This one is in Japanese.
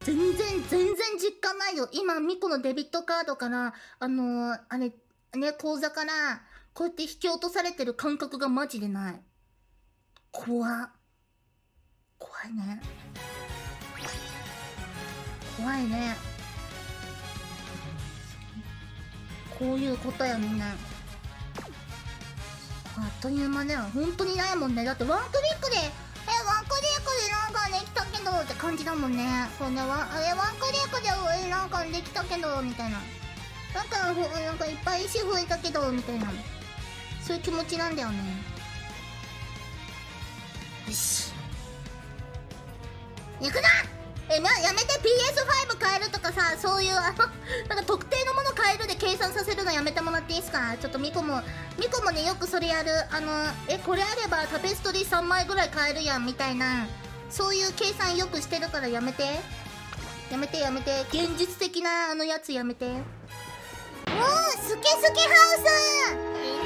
全然実感ないよ。今、ミコのデビットカードから、あれ、ね、口座から、こうやって引き落とされてる感覚がマジでない。怖いね。怖いね。こういうことやね。あっという間だよ。本当にないもんね。だってワンクリックで、ワンクリックでなんかできたけどって感じだもんね。そんなワンクリックでなんかできたけど、みたいな。なんかいっぱい石増えたけど、みたいな。そういう気持ちなんだよね。よし。行くな！やめて PS5 変えるとかさ、そういうなんか特定のもの変えるで計算させるのやめてもらっていいですか？ちょっとミコもね、よくそれやる。これあればタペストリー3枚ぐらい買えるやんみたいな、そういう計算よくしてるからやめて。現実的なやつやめて。スケスケハウス